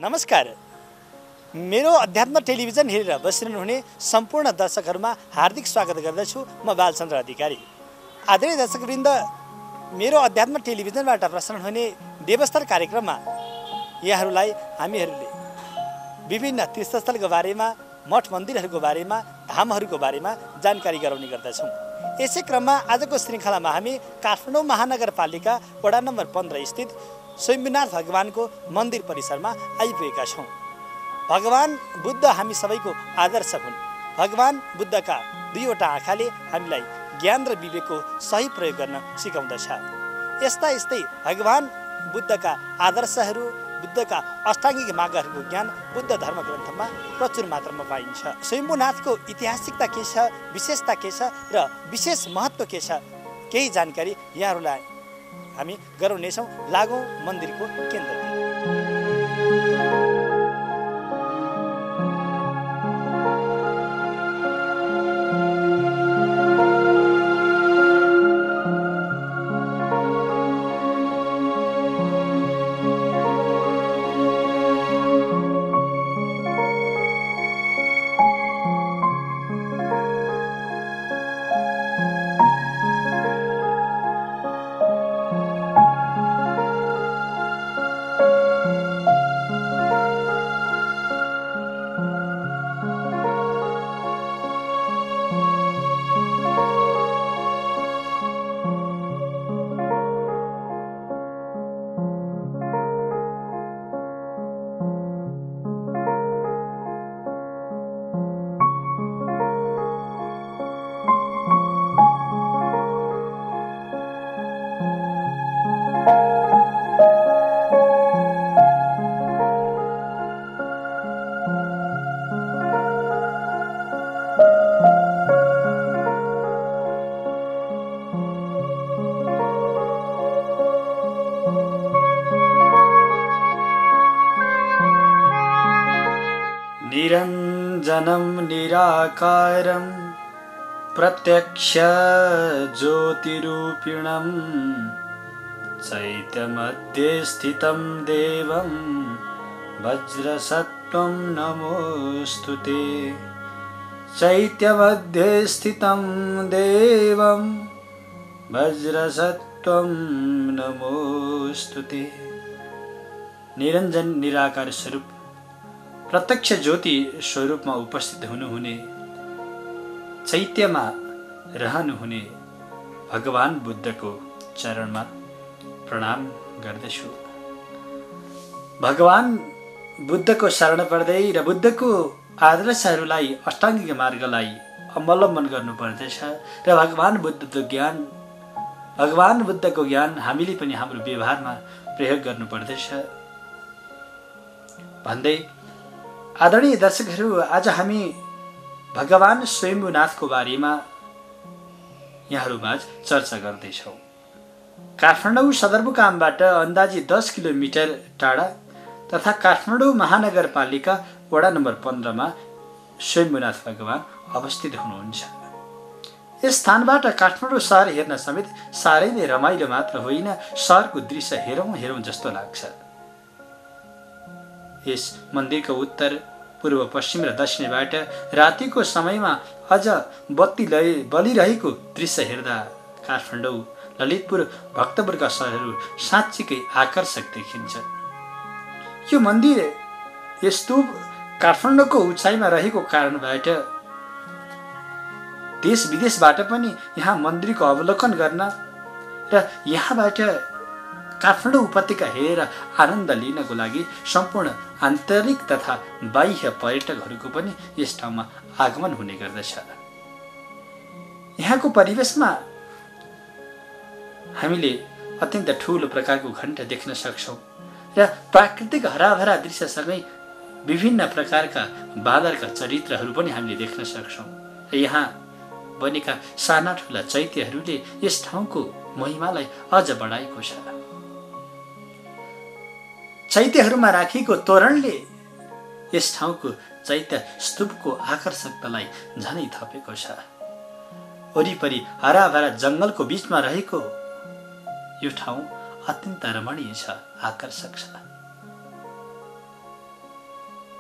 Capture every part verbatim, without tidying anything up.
नमस्कार। मेरो अध्यात्म टेलिभिजन हेरेर बसिरहनुहुने सम्पूर्ण दर्शकहरूमा हार्दिक स्वागत गर्दछु। म बालचन्द्र अधिकारी। आदरणीय दर्शकवृन्द, मेरो अध्यात्म टेलिभिजनबाट प्रसारण हुने देवस्थल कार्यक्रममा यहाँहरूलाई हामीहरूले विभिन्न तीर्थस्थलको बारेमा, मठ मन्दिरहरूको बारेमा, धामहरूको बारेमा जानकारी गराउने गर्दछौँ। यसै क्रममा आजको श्रृङ्खलामा हामी काठमाडौँ महानगरपालिका वडा नम्बर पन्ध्र स्थित स्वयम्भूनाथ भगवानको मन्दिर परिसरमा आइपुगेका छौँ। भगवान बुद्ध हामी सबैको आदर्श हुन्। भगवान बुद्धका दुईवटा आँखाले हामीलाई ज्ञान र विवेकको सही प्रयोग गर्न सिकाउँदछ। यस्ता यस्तै भगवान बुद्धका आदर्शहरू, बुद्धका अष्टाङ्गिक मार्गहरूको ज्ञान बुद्ध धर्म ग्रन्थमा प्रचुर मात्रामा पाइन्छ। स्वयम्भूनाथको ऐतिहासिकता के छ, विशेषता के छ र विशेष महत्त्व के छ, केही जानकारी यहाँहरूलाई हामी गराउनेछौँ। लागौँ मन्दिरको केन्द्रतिर। निरञ्जनं निराकारं प्रत्यक्ष ज्योतिरूपिणं चैत्यमध्ये स्थितं देवं वज्रसत्त्वं नमोऽस्तुते। चैत्यमध्ये स्थितं देवं वज्रसत्त्वं नमोऽस्तुते। निरञ्जन निराकार स्वरूप प्रत्यक्ष ज्योति स्वरूपमा उपस्थित हुनुहुने, चैत्यमा रहनुहुने भगवान बुद्धको चरणमा प्रणाम गर्दछु। भगवान बुद्धको शरण पर्दै र बुद्धको आदर्शहरूलाई, अष्टाङ्गिक मार्गलाई अवलम्बन गर्नुपर्दछ र भगवान बुद्धको ज्ञान भगवान बुद्धको ज्ञान हामीले पनि हाम्रो व्यवहारमा प्रयोग गर्नुपर्दछ भन्दै, आदरणीय दर्शकहरू, आज हामी भगवान स्वयम्भूनाथको बारेमा यहाँहरूमाझ चर्चा गर्दैछौँ। काठमाडौँ सदरमुकामबाट अन्दाजी दस किलोमिटर टाढा तथा काठमाडौँ महानगरपालिका वडा नम्बर पन्ध्रमा स्वयम्भूनाथ भगवान अवस्थित हुनुहुन्छ। यस स्थानबाट काठमाडौँ सहर हेर्न समेत साह्रै नै रमाइलो मात्र होइन, सहरको दृश्य हेरौँ हेरौँ जस्तो लाग्छ। यस मन्दिरको उत्तर, पूर्व, पश्चिम र दक्षिणबाट रातिको समयमा अझ बत्ती बलिरहेको दृश्य हेर्दा काठमाडौँ, ललितपुर, भक्तपुरका सहरहरू साँच्चीकै आकर्षक देखिन्छ। यो मन्दिर यस्तो काठमाडौँको उचाइमा रहेको कारणबाट देश विदेशबाट पनि यहाँ मन्दिरको अवलोकन गर्न र यहाँबाट काठमाडौँ उपत्यका हेरेर आनन्द लिनको लागि सम्पूर्ण आन्तरिक तथा बाह्य पर्यटकहरूको पनि यस ठाउँमा आगमन हुने गर्दछ। यहाँको परिवेशमा हामीले अत्यन्त ठुलो प्रकारको घण्टा देख्न सक्छौँ र प्राकृतिक हराभरा दृश्यसँगै विभिन्न प्रकारका बादलका चरित्रहरू पनि हामीले देख्न सक्छौँ। र यहाँ बनेका साना ठुला चैत्यहरूले यस ठाउँको महिमालाई अझ बढाएको छ। चैत्यहरूमा राखिएको तोरणले यस ठाउँको चैत्य स्तूपको आकर्षकतालाई झनै थपेको छ। वरिपरि हराभरा जङ्गलको बीचमा रहेको यो ठाउँ अत्यन्त रमणीय छ, आकर्षक छ।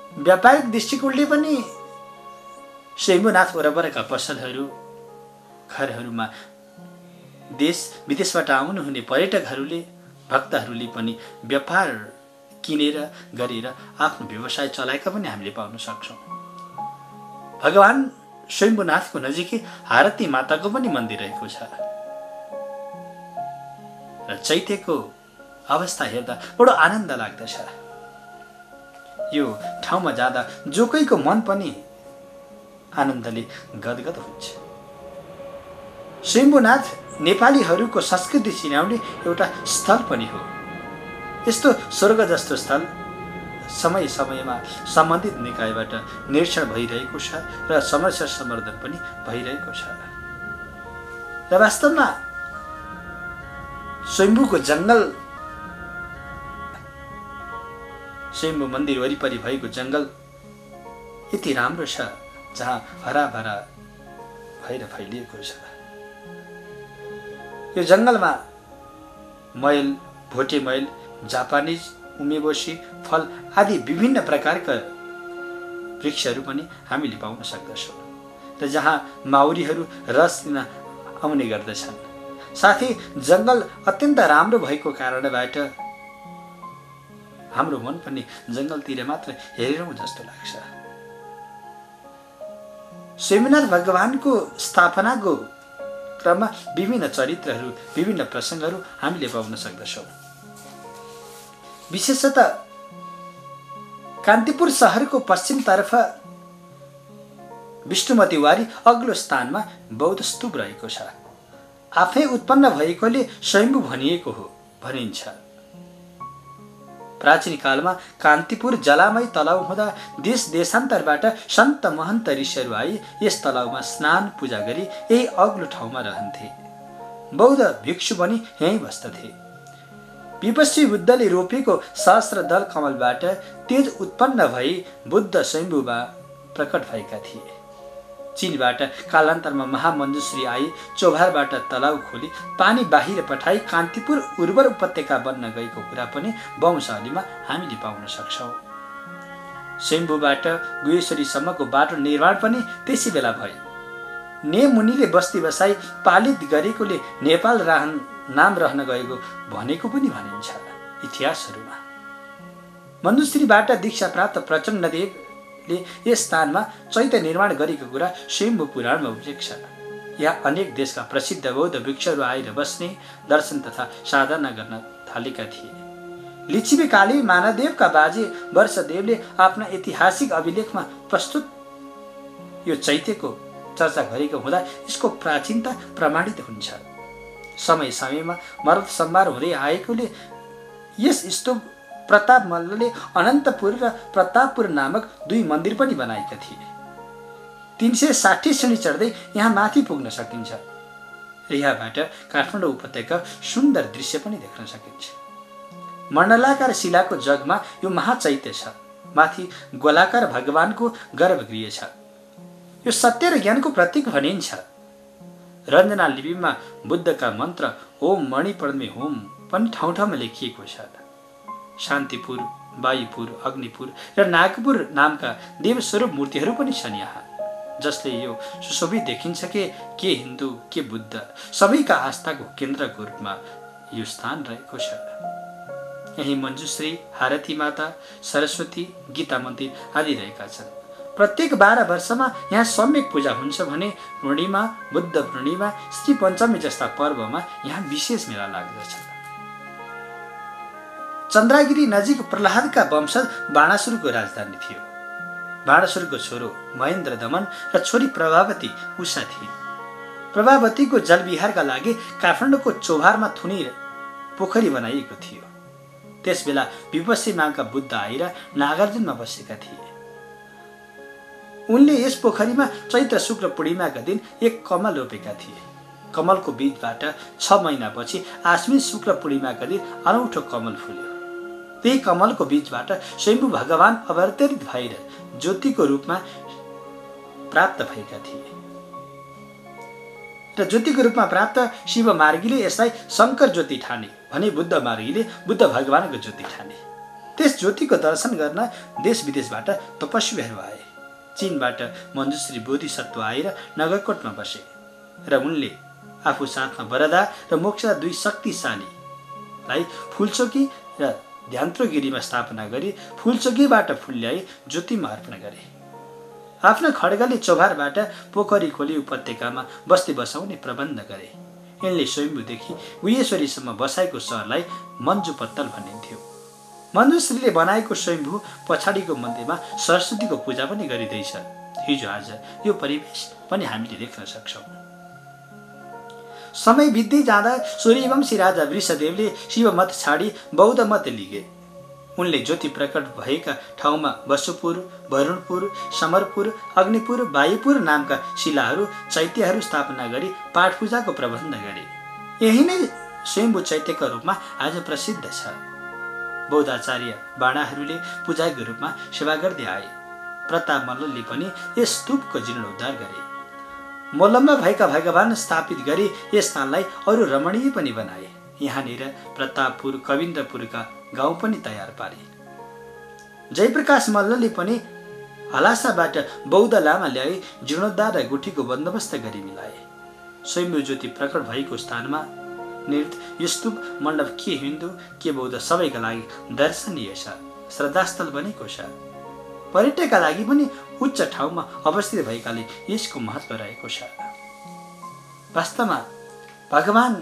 व्यापारिक दृष्टिकोणले पनि शम्भुनाथ वरपरका पसलहरू, घरहरूमा देश विदेशबाट आउनुहुने पर्यटकहरूले, भक्तहरूले पनि व्यापार किनेर गरेर आफ्नो व्यवसाय चलाएका पनि हामीले पाउन सक्छौँ। भगवान शम्भुनाथको नजिकै हारती माताको पनि मन्दिर रहेको छ र चैत्यको अवस्था हेर्दा बडो आनन्द लाग्दछ। यो ठाउँमा जाँदा जोकैको मन पनि आनन्दले गदगद हुन्छ। शम्भुनाथ नेपालीहरूको संस्कृति चिनाउने एउटा स्थल पनि हो। यस्तो स्वर्ग जस्तो स्थल समय समयमा सम्बन्धित निकायबाट निरीक्षण भइरहेको छ र समस्या सम्वर्धन पनि भइरहेको छ। र वास्तवमा शम्भुको जङ्गल, शम्भु मन्दिर वरिपरि भएको जङ्गल यति राम्रो छ जहाँ हराभरा भएर फैलिएको छ। यो जङ्गलमा मैल, भोटे मैल, जापानिज, उमेबोसी, फल आदि विभिन्न प्रकारका वृक्षहरू पनि हामीले पाउन सक्दछौँ र जहाँ माउरीहरू रस लिन आउने गर्दछन्। साथै जङ्गल अत्यन्त राम्रो भएको कारणबाट हाम्रो मन पनि जङ्गलतिर मात्र हेरौँ जस्तो लाग्छ। शम्भुनाथ भगवानको स्थापनाको क्रममा विभिन्न चरित्रहरू, विभिन्न प्रसङ्गहरू हामीले पाउन सक्दछौँ। विशेषतः कान्तिपुर सहरको पश्चिमतर्फ विष्णुमती वारी अग्लो स्थानमा बौद्ध स्तूप रहेको छ। आफै उत्पन्न भएकोले स्वयम्भू भनिएको हो भनिन्छ। प्राचीन कालमा कान्तिपुर जलामय तलाउ हुँदा देश देशान्तरबाट सन्त महन्त ऋषिहरू आई यस तलाउमा स्नान पूजा गरी यही अग्लो ठाउँमा रहन्थे। बौद्ध भिक्षु पनि यहीँ बस्दथे। विपश्ची बुद्धले रोपेको सहस्र दल कमलबाट तेज उत्पन्न भई बुद्ध स्वयम्भूमा प्रकट भएका थिए। चीनबाट कालान्तरमा महामञ्जुश्री आई चोभारबाट तलाउ खोली पानी बाहिर पठाई कान्तिपुर उर्वर उपत्यका बन्न गएको कुरा पनि वंशावलीमा हामीले पाउन सक्छौँ। स्वयम्भूबाट गुहेश्वरीसम्मको बाटो निर्माण पनि त्यसै बेला भयो। ने मुनिले बस्ती बसाई पालित गरेकोले नेपाल रहन नाम रहन गएको भनेको पनि भनिन्छ इतिहासहरूमा। मञ्जुश्रीबाट दीक्षा प्राप्त प्रचण्डदेवले यस स्थानमा चैत्य निर्माण गरेको कुरा स्वयम्भू पुराणमा उल्लेख छ। यहाँ अनेक देशका प्रसिद्ध बौद्ध भिक्षुहरू आएर बस्ने, दर्शन तथा साधना गर्न थालेका थिए। लिच्छिवी काली मानदेवका बाजे वर्षदेवले आफ्ना ऐतिहासिक अभिलेखमा प्रस्तुत यो चैत्यको चर्चा गरेको हुँदा यसको प्राचीनता प्रमाणित हुन्छ। समय समयमा मर्द सम्भार हुँदै आएकोले यस स्तूप प्रताप मल्लले अनन्तपुर र प्रतापपुर नामक दुई मन्दिर पनि बनाएका थिए। तीन सय साठी श्रेणी चढ्दै यहाँ माथि पुग्न सकिन्छ। यहाँबाट काठमाडौँ उपत्यका सुन्दर दृश्य पनि देख्न सकिन्छ। मण्डलाकार शिलाको जगमा यो महाचैत्य छ। माथि गोलाकार भगवानको गर्भगृह छ। यो सत्य र ज्ञानको प्रतीक भनिन्छ। रञ्जना लिपिमा बुद्धका मन्त्र ओम मणि पद्मे होम पनि ठाउँ ठाउँमा लेखिएको छ। शान्तिपुर, वायुपुर, अग्निपुर र नागपुर नामका देवस्वरूप मूर्तिहरू पनि छन् यहाँ, जसले यो सुशोभित देखिन्छ कि के हिन्दू के बुद्ध सबैका आस्थाको केन्द्रको रूपमा यो स्थान रहेको छ। यही मञ्जुश्री, हारती माता, सरस्वती, गीता मन्दिर आदि रहेका छन्। प्रत्येक बाह्र वर्षमा यहाँ सम्यक पूजा हुन्छ भने पूर्णिमा, बुद्ध पूर्णिमा, श्री पञ्चमी जस्ता पर्वमा यहाँ विशेष मेला लाग्दछ। चन्द्रगिरी नजिक प्रहलादका वंशज बाणासुरको राजधानी थियो। बाणासुरको छोरो महेन्द्र दमन र छोरी प्रभावती उषा थिइन्। प्रभावतीको जलविहारका लागि काठमाडौँको चोभारमा थुनी पोखरी बनाइएको थियो। त्यसबेला विपश्ची नामका बुद्ध आएर नागार्जुनमा बसेका थिए। उनले यस पोखरीमा चैत्र शुक्ल पूर्णिमाका दिन एक कमल रोपेका थिए। कमलको बीजबाट छ महिनापछि आश्विन शुक्ल पूर्णिमाका दिन अनौठो कमल फुल्यो। त्यही कमलको बीजबाट स्वयम्भू भगवान अवतरित भएर ज्योतिको रूपमा प्राप्त भएका थिए र ज्योतिको रूपमा प्राप्त शिव मार्गीले यसलाई शङ्कर ज्योति ठाने भने बुद्ध मार्गीले बुद्ध भगवानको ज्योति ठाने। त्यस ज्योतिको दर्शन गर्न देश विदेशबाट तपस्वीहरू आए। चीनबाट मञ्जुश्री बोधिसत्व आएर नगरकोटमा बसे र उनले आफू साथमा वरदा र मोक्षा दुई शक्तिशालीलाई फुलचोकी र ध्यान्त्रोगिरीमा स्थापना गरी फुलचोकीबाट फुल ल्याई ज्योतिमा अर्पण गरे। आफ्ना खड्गले चोभारबाट पोखरी खोली उपत्यकामा बस्ती बसाउने प्रबन्ध गरे। यिनले स्वयम्भूदेखि गुहेश्वरीसम्म बसाएको सहरलाई मन्जु पत्तल भनिन्थ्यो। मञ्जुश्रीले बनाएको स्वयम्भू पछाडिको मन्दिरमा सरस्वतीको पूजा पनि गरिँदैछ। हिजो आज यो परिवेश पनि हामीले देख्न सक्छौँ। समय बित्दै जाँदा सूर्यवंशी राजा वृषदेवले शिवमत छाडी बौद्ध मत लिगे। उनले ज्योति प्रकट भएका ठाउँमा वसुपुर, वरुणपुर, समरपुर, अग्निपुर, वायुपुर नामका शिलाहरू चैत्यहरू स्थापना गरी पाठ पूजाको प्रबन्ध गरे। यही नै स्वयम्भू चैत्यका रूपमा आज प्रसिद्ध छ। बौद्धाचार्य बाणाहरूले पूजाको रूपमा सेवा गर्दै आए। प्रताप मल्लले पनि यस स्तूपको जीर्णोद्धार गरे। मोलममा भएका भगवान स्थापित गरी यस स्थानलाई अरू रमणीय पनि बनाए। यहाँनिर प्रतापपुर, कविन्द्रपुरका गाउँ पनि तयार पारे। जयप्रकाश मल्लले पनि हलासाबाट बौद्ध लामा ल्याई जीर्णोद्धार र गुठीको बन्दोबस्त गरी मिलाए। स्वयम्भू ज्योति प्रकट भएको स्थानमा निर्मित यो स्तूप मण्डप के हिन्दू के बौद्ध सबैका लागि दर्शनीय छ, श्रद्धास्थल बनेको छ। पर्यटकका लागि पनि उच्च ठाउँमा अवस्थित भएकाले यसको महत्त्व रहेको छ। वास्तवमा भगवान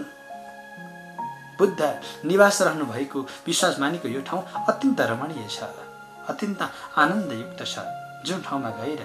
बुद्ध निवास रहनु भएको विश्वास मानेको यो ठाउँ अत्यन्त रमणीय छ, अत्यन्त आनन्दयुक्त छ, जुन ठाउँमा गएर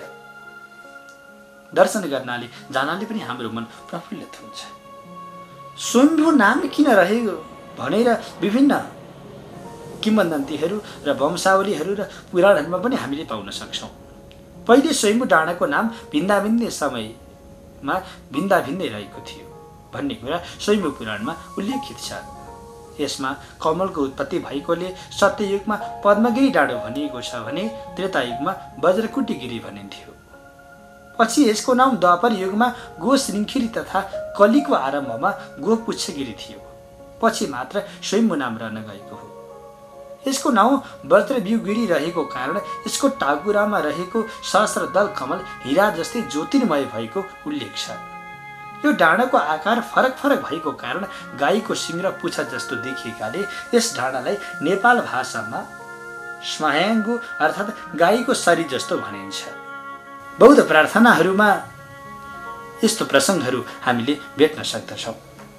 दर्शन गर्नाले जानले पनि हाम्रो मन प्रफुल्लित हुन्छ। स्वयम्भू नाम किन रह्यो भनेर विभिन्न किंवदन्तीहरू र वंशावलीहरू र पुराणहरूमा पनि हामीले पाउन सक्छौँ। पहिले स्वयम्भू डाँडाको नाम भिन्दा भिन्दै समयमा भिन्दा भिन्दै रहेको थियो भन्ने कुरा स्वयम्भू पुराणमा उल्लेखित छ। यसमा कमलको उत्पत्ति भएकोले सत्ययुगमा पद्मगिरी डाँडो भनिएको छ भने त्रेतायुगमा वज्रकुटीगिरी भनिन्थ्यो। पछि यसको नाम द्वापर युगमा गो श्रृङ्खिरी तथा कलिको आरम्भमा गो पुच्छगिरी थियो। पछि मात्र स्वयम्भू नाम रहन गएको हो। यसको नाउँ वज्रव्यूगिरी रहेको कारण यसको टाकुरामा रहेको सहस्र दल कमल हिरा जस्तै ज्योतिर्मय भएको उल्लेख छ। यो डाँडाको आकार फरक फरक भएको कारण गाईको सिङ र पुच्छा जस्तो देखिएकाले यस डाँडालाई नेपाल भाषामा स्वायाङ्गु अर्थात् गाईको शरीर जस्तो भनिन्छ। बौद्ध प्रार्थनाहरूमा यस्तो प्रसङ्गहरू हामीले भेट्न सक्दछौँ।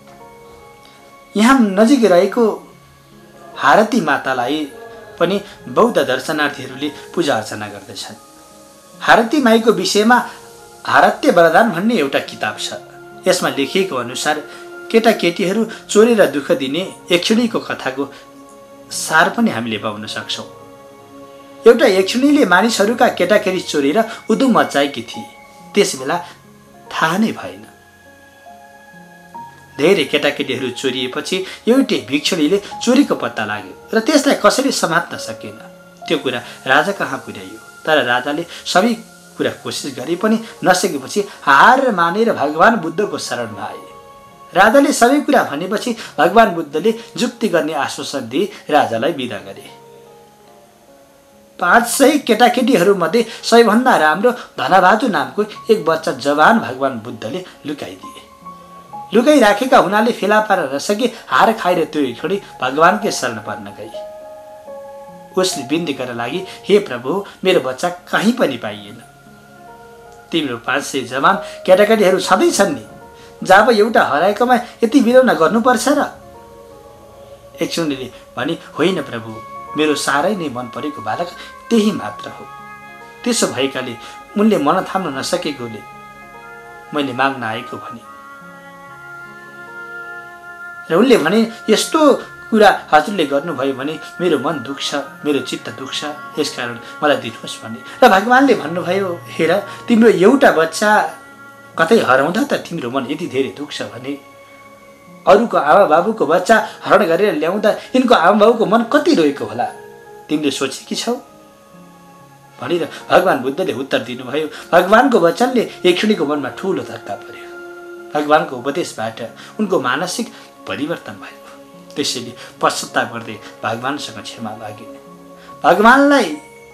यहाँ नजिक रहेको हारती मातालाई पनि बौद्ध दर्शनार्थीहरूले पूजा अर्चना गर्दछन्। हारती माईको विषयमा हारत्य वरदान भन्ने एउटा किताब छ। यसमा लेखिएको अनुसार केटाकेटीहरू चोरेर दुःख दिने यक्षिणीको कथाको सार पनि हामीले पाउन सक्छौँ। एउटा यक्षिणीले मानिसहरूका केटाकेटी चोरेर उधुम मचाएकी थिए। त्यसबेला थाहा नै भएन। धेरै केटाकेटीहरू चोरिएपछि एउटै भिक्षुणीले चोरीको पत्ता लाग्यो र त्यसलाई कसैले समात्न सकेन। त्यो कुरा राजा कहाँ पुर्याइयो, तर राजाले सबै कुरा कोसिस गरे पनि नसकेपछि हार मानेर भगवान बुद्धको शरणमा आए। राजाले सबै कुरा भनेपछि भगवान बुद्धले जुक्ति गर्ने आश्वासन दिए राजालाई बिदा गरे। पाँच सय केटाकेटीहरूमध्ये सबैभन्दा राम्रो धनबहादुर नामको एक बच्चा जवान भगवान बुद्धले लुकाइदिए। लुकाइराखेका हुनाले फेला पार्न नसकी हार खाएर त्यो छोडी भगवानकै शरण पर्न गई। उसले बिन्ती गर्न लागि, हे प्रभु, मेरो बच्चा कहीँ पनि पाइएन। तिम्रो पाँच सय जवान केटाकेटीहरू छँदैछन् नि, जब एउटा हराएकोमा यति विरोध गर्नुपर्छ र? यक्षिणीले भने, होइन प्रभु, मेरो साह्रै नै मन परेको बालक त्यही मात्र हो। त्यसो भएकाले उनले मन थाम्न नसकेकोले मैले माग्न आएको भने। र उनले भने, यस्तो कुरा हजुरले गर्नुभयो भने मेरो मन दुख्छ, मेरो चित्त दुख्छ, यसकारण मलाई दिनुहोस् भने। र भगवानले भन्नुभयो, हेर, तिम्रो एउटा बच्चा कतै हराउँदा त तिम्रो मन यति धेरै दुख्छ भने अरूको आमा बाबुको बच्चा हरण गरेर ल्याउँदा यिनको आमा बाबुको मन कति रोएको होला, तिमीले सोचेकी छौ भनेर भगवान बुद्धले उत्तर दिनुभयो। भगवानको वचनले यक्षिणीको मनमा ठुलो धक्का पर्यो। भगवानको उपदेशबाट उनको मानसिक परिवर्तन भयो। त्यसैले पश्चाताप गर्दै भगवानसँग क्षमा मागे। भगवानलाई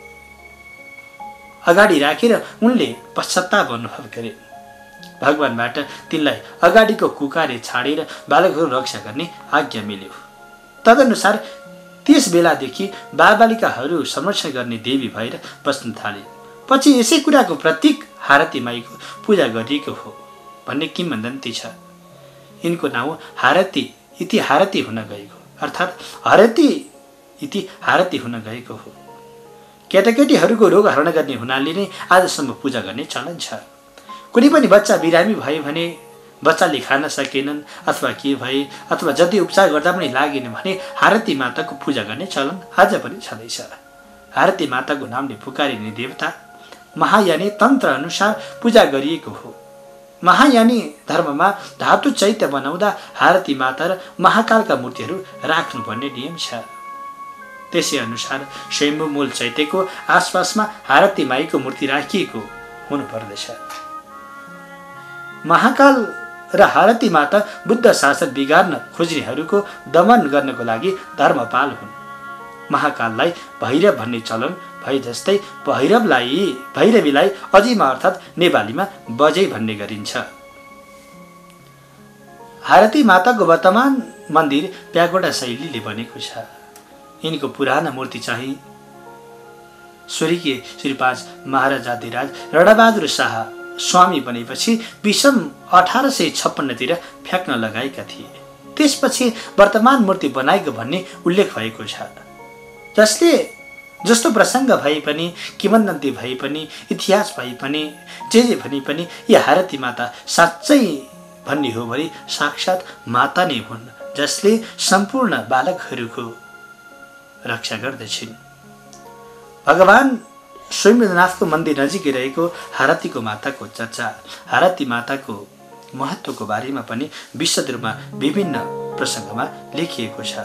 अगाडि राखेर उनले पश्चाताप अनुभव गरे। भगवानबाट तिनलाई अगाडिको कुकारे छाडेर बालकहरू रक्षा गर्ने आज्ञा मिल्यो। तदनुसार त्यस बेलादेखि बालबालिकाहरू संरक्षण गर्ने देवी भएर बस्न थाले। पछि यसै कुराको प्रतीक हारती माईको पूजा गरिएको हो भन्ने किंवदन्ती छ। यिनको नाउँ हारती इति हारती हुन गएको, अर्थात् हरती इति हारती हुन गएको हो। केटाकेटीहरूको रोग हरण गर्ने हुनाले नै आजसम्म पूजा गर्ने चलन छ। कुनै पनि बच्चा बिरामी भयो भने बच्चाले खान सकेनन् अथवा के भए अथवा जति उपचार गर्दा पनि लागेन भने हारती माताको पूजा गर्ने चलन आज पनि छँदैछ। हारती माताको नामले पुकारिने देवता महायानी तन्त्र अनुसार पूजा गरिएको हो। महायानी धर्ममा धातु चैत्य बनाउँदा हारती माता र महाकालका मूर्तिहरू राख्नुपर्ने नियम छ। त्यसै अनुसार स्वयम्भू मूल चैत्यको आसपासमा हारती माईको मूर्ति राखिएको हुनुपर्दछ। महाकाल र हारती माता बुद्ध शासन बिगार्न खोज्नेहरूको दमन गर्नको लागि धर्मपाल हुन्। महाकाललाई भैरव भन्ने चलन भए जस्तै भैरवलाई भैरवीलाई अजिमा अर्थात् नेपालीमा बजै भन्ने गरिन्छ। हारती माताको वर्तमान मन्दिर प्यागोडा शैलीले बनेको छ। यिनको पुराना मूर्ति चाहिँ स्वर्गीय श्री पाँच महाराजाधिराज रणबहादुर शाह स्वामी बनेपछि विषम अठार सय छप्पन्नतिर फ्याँक्न लगाएका थिए। त्यसपछि वर्तमान मूर्ति बनाएको भन्ने उल्लेख भएको छ। जसले जस्तो प्रसङ्ग भए पनि किंवदन्ती भए पनि इतिहास भए पनि जे जे भने पनि यी हारती माता साँच्चै भन्ने हो भने साक्षात् माता नै हुन्, जसले सम्पूर्ण बालकहरूको रक्षा गर्दछिन्। भगवान स्वयंनाथको मन्दिर नजिकै रहेको हारतीको माताको चर्चा, हारती माताको महत्त्वको बारेमा पनि विशदरूपमा विभिन्न प्रसङ्गमा लेखिएको छ।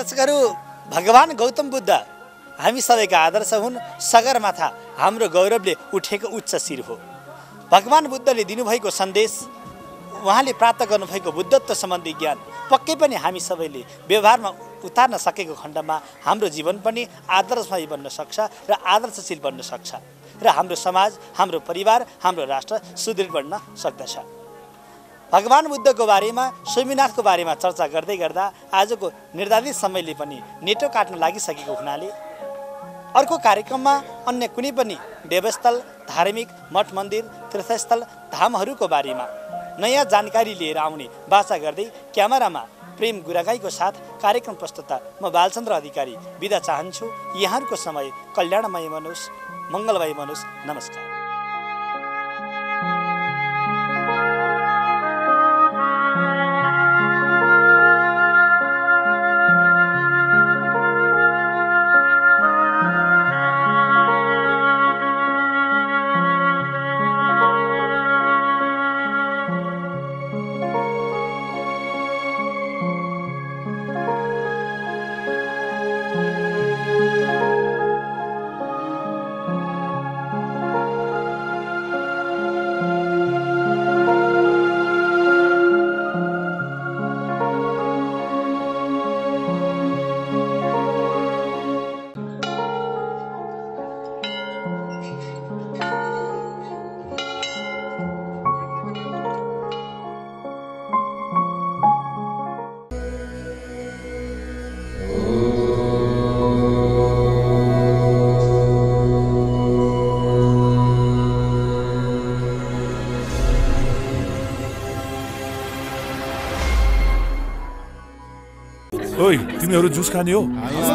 दर्शकहरू, भगवान गौतम बुद्ध हामी सबैका आदर्श हुन्। सगरमाथा हाम्रो गौरवले उठेको उच्च शिर हो। भगवान बुद्धले दिनुभएको सन्देश, उहाँले प्राप्त गर्नुभएको बुद्धत्व सम्बन्धी ज्ञान पक्कै पनि हामी सबैले व्यवहारमा उतार्न सकेको खण्डमा हाम्रो जीवन पनि आदर्शमय बन्न सक्छ र आदर्शशील बन्न सक्छ र हाम्रो समाज, हाम्रो परिवार, हाम्रो राष्ट्र सुदृढ बन्न सक्दछ। भगवान बुद्धको बारेमा, स्वामीनाथको बारेमा चर्चा गर्दै गर्दा आजको निर्धारित समयले पनि नेटो काट्न लागिसकेको हुनाले अर्को कार्यक्रममा अन्य कुनै पनि देवस्थल, धार्मिक मठ मन्दिर, तीर्थस्थल, धामहरूको बारेमा नयाँ जानकारी लिएर आउने बाचा गर्दै क्यामेरामा प्रेम गुरागाईको साथ कार्यक्रम प्रस्तुता म बालचन्द्र अधिकारी बिदा चाहन्छु। यहाँहरूको समय कल्याणमय मनोस्, मङ्गलमय मनोस्। नमस्कार। ओइ, तिमीहरू जुस खाने हो?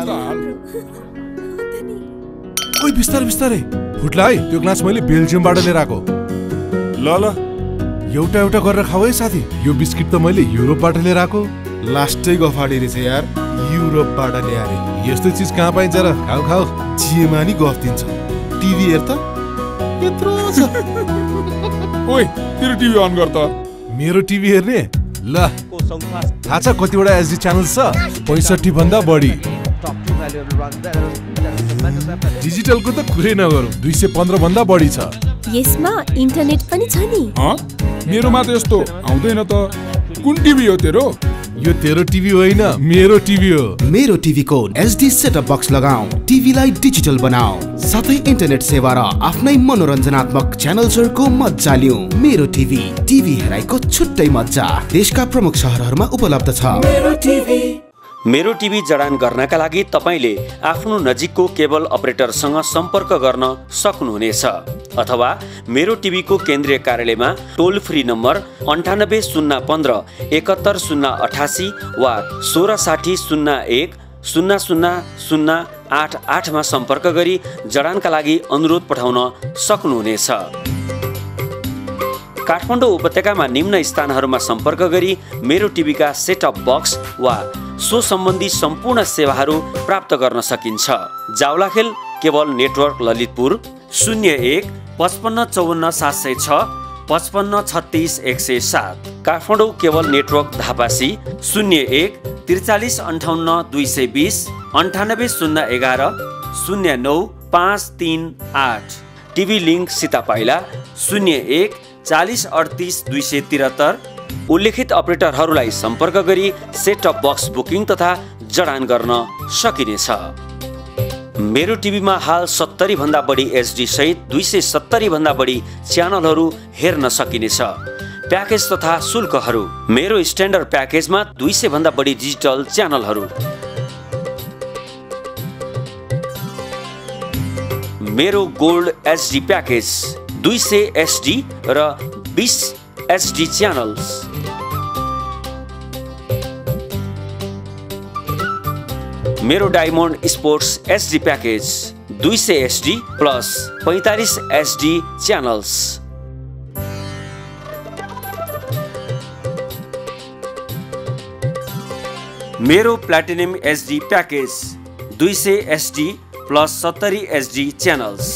ओइ, बिस्तारै बिस्तारै फुट्ला है। त्यो ग्लास मैले बेल्जियमबाट लिएर आएको। ल ल, एउटा एउटा गरेर खाऊ है साथी। यो बिस्किट त मैले युरोपबाट लिएर आएको। लास्टै गफाडी रहेछ यार, युरोपबाट ल्याए। यस्तो चिज कहाँ पाइन्छ र? खाऊ खाऊ। जिएमा नि गफ दिन्छ। टिभी हेर त, यत्रो छ। ओइ, तेरो टिभी अन गर त। मेरो टिभी हेर्ने? ल, थाहा छ कतिवटा एसडी च्यानल छ? पैँसठी भन्दा बढी। डिजिटलको त कुरै नगरौँ, दुई सय पन्ध्र भन्दा बढी छ। यसमा इन्टरनेट पनि छ नि? मेरोमा त यस्तो आउँदैन त। कुन टिभी हो तेरो? यो तेरो टिभी होइन, मेरो टिभी हो। मेरो टिभीको एचडी सेटअप बक्स लगाऊ, टिभीलाई डिजिटल बनाऊ, साथै इन्टरनेट सेवा र आफ्नै मनोरञ्जनात्मक च्यानल्सहरूको मजा लिऊ। मेरो टिभी, टिभी हेराइको छुट्टै मजा। देशका प्रमुख सहरहरूमा उपलब्ध छ। मेरो टिभी। मेरो टिभी जडान गर्नका लागि तपाईले आफ्नो नजिकको केबल अपरेटरसँग सम्पर्क गर्न सक्नुहुनेछ अथवा मेरो टिभीको केन्द्रीय कार्यालयमा टोल फ्री नम्बर अन्ठानब्बे शून्य पन्ध्र एकहत्तर शून्य अठासी वा सोह्र साठी शून्य एक शून्य शून्य शून्य आठ आठमा सम्पर्क गरी जडानका लागि अनुरोध पठाउन सक्नुहुनेछ। काठमाडौँ उपत्यकामा निम्न स्थानहरूमा सम्पर्क गरी मेरो टिभीका सेटअप बक्स वा सो सम्बन्धी सम्पूर्ण सेवाहरू प्राप्त गर्न सकिन्छ। जावलाखेल केबल नेटवर्क ललितपुर शून्य एक पचपन्न चौवन्न सात सय छ पचपन्न छत्तिस एक सय सात। काठमाडौँ केबल नेटवर्क धापासी शून्य एक त्रिचालिस अन्ठाउन्न दुई सय बिस अन्ठानब्बे शून्य एघार शून्य नौ पाँच तिन आठ। टिभी लिङ्क सीतापाइला शून्य एक चालिस अडतिस दुई सय त्रिहत्तर। उल्लेखित अपरेटरहरूलाई सम्पर्क गरी सेटअप बक्स बुकिङ तथा जडान गर्न सकिनेछ। मेरो टिभीमा हाल सत्तरी भन्दा बढी एचडी सहित दुई सय सत्तरी भन्दा बढी च्यानलहरू हेर्न सकिनेछ। प्याकेज तथा शुल्कहरू: मेरो स्ट्यान्डर्ड प्याकेजमा दुई सय भन्दा बढी डिजिटल च्यानलहरू, मेरो गोल्ड एचडी प्याकेज दुई सय एचडी र बीस एचडी च्यानल्स, मेरो डायमन्ड स्पोर्ट्स एचडी प्याकेज दुई सय एचडी प्लस पैँतालिस एचडी च्यानल्स, मेरो प्लाटिनम एचडी प्याकेज दुई सय एचडी प्लस सत्तरी एचडी च्यानल्स,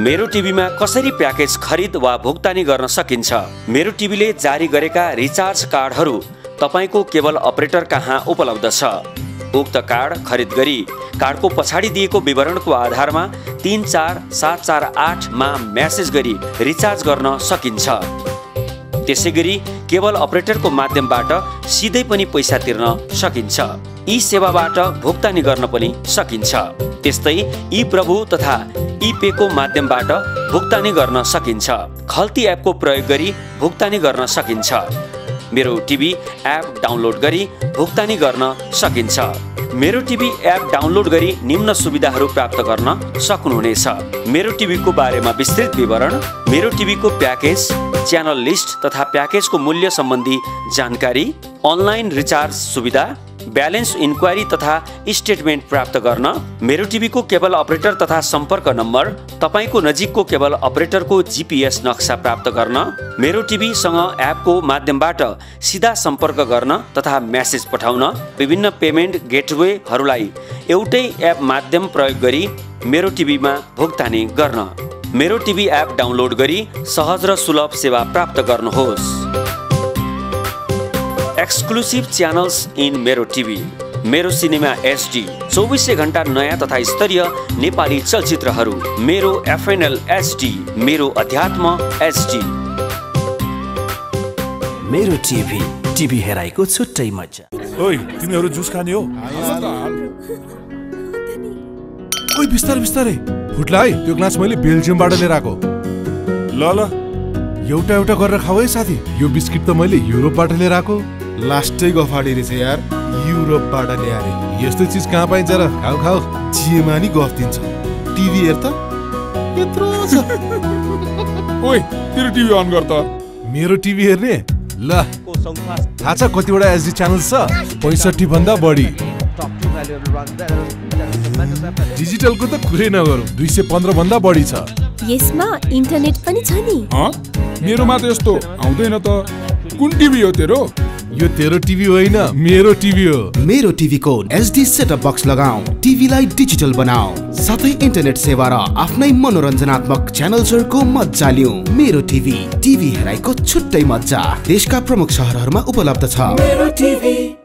मेरो टिभीमा कसरी प्याकेज खरिद वा भुक्तानी गर्न सकिन्छ? मेरो टिभीले जारी गरेका रिचार्ज कार्डहरू तपाईको केबल अपरेटर कहाँ उपलब्ध छ। उक्त कार्ड खरिद गरी कार्डको पछाडि दिएको विवरणको आधारमा तीन चार सात चार आठ मा म्यासेज गरी रिचार्ज गर्न सकिन्छ। त्यसै गरी केबल अपरेटरको माध्यमबाट सिधै पनि पैसा तिर्न सकिन्छ। यी सेवाबाट भुक्तानी गर्न पनि सकिन्छ। त्यस्तै ई प्रभु तथा ई पे को माध्यमबाट भुक्तानी गर्न सकिन्छ। खल्ती एपको प्रयोग गरी भुक्तानी गर्न सकिन्छ। मेरो टिभी एप डाउनलोड गरी भुक्तानी गर्न सकिन्छ। मेरो टिभी एप डाउनलोड गरी निम्न सुविधाहरू प्राप्त गर्न सक्नुहुनेछ। मेरो टिभीको बारेमा विस्तृत विवरण, मेरो टिभीको प्याकेज, च्यानल लिस्ट तथा प्याकेजको मूल्य सम्बन्धी जानकारी, अनलाइन रिचार्ज सुविधा, ब्यालेन्स इन्क्वायरी तथा स्टेटमेन्ट प्राप्त गर्न, मेरो टिभीको केबल अपरेटर तथा सम्पर्क नम्बर, तपाईको नजिकको केबल अपरेटरको जीपीएस नक्सा प्राप्त गर्न, मेरो टिभीसँग एपको माध्यमबाट सिधा सम्पर्क गर्न तथा म्यासेज पठाउन, विभिन्न पेमेन्ट गेटवेहरूलाई एउटै एप माध्यम प्रयोग गरी मेरो टिभीमा भुक्तानी गर्न। मेरो टिभी एप डाउनलोड गरी सहज र सुलभ सेवा प्राप्त गर्नुहोस्। एक्सक्लुसिभ च्यानल्स इन मेरो टिभी, मेरो सिनेमा एचडी, चौबिसै घण्टा नयाँ तथा स्तरीय नेपाली चलचित्रहरू, मेरो एफएनएल एचडी, मेरो अध्यात्म एचडी। मेरो टिभी, टिभी हेराइको छुट्टै मजा। ओइ तिमीहरू जुस खाने हो? ओइ बिस्तारै बिस्तारै फुट्ला है, त्यो ग्लास मैले बेल्जियमबाट लिएर आएको। ल ल एउटा एउटा गरेर खाऊ है साथी। यो बिस्किट त मैले युरोपबाट लिएर आएको। लास्टै गफाडी रहेछ यार, युरोपबाट ल्याए। यस्तो चिज कहाँ पाइन्छ र? खाऊ खाऊ। जिएमा नि गफ दिन्छ। टिभी हेर त, यत्रो छ। ओइ तेरो टिभी अन गर त। मेरो टिभी हेर्ने? ल थाहा छ कतिवटा एचडी च्यानल छ? पैँसठी भन्दा बढी। डिजिटलको त कुरै नगरौँ, दुई सय पन्ध्र भन्दा बढी छ। यसमा इन्टरनेट पनि छ नि। मेरोमा त यस्तो आउँदैन त। कुन टिभी हो तेरो? यो तेरो टिभी होइन, मेरो टिभी हो। मेरो टिभीको एचडी सेटअप बक्स लगाऊ, टिभीलाई डिजिटल बनाऊ, साथै इन्टरनेट सेवा र आफ्नै मनोरञ्जनात्मक च्यानल्सहरूको मजा लिऊ। मेरो टिभी, टिभी हेराइको छुट्टै मजा। देशका प्रमुख सहरहरूमा उपलब्ध छ। मेरो टिभी।